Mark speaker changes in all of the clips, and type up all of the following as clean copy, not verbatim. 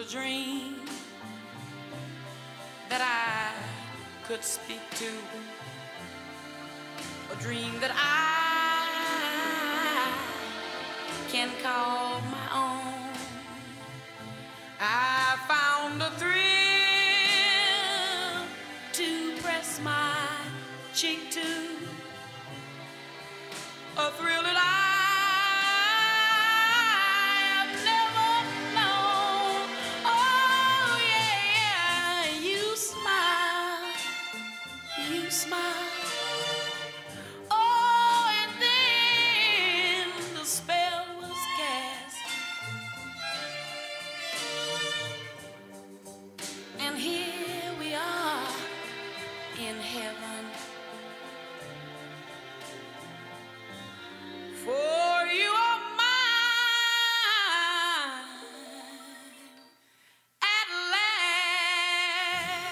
Speaker 1: dream that I could speak to, a dream that I can call my own. I found a thrill to press my cheek to, a thrill that I have never known. Oh yeah, you smile, you smile. Oh, and then the spell was cast, and here we are in heaven. For you are mine at last.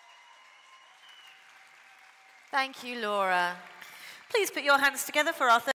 Speaker 2: Thank you, Laura. Please put your hands together for our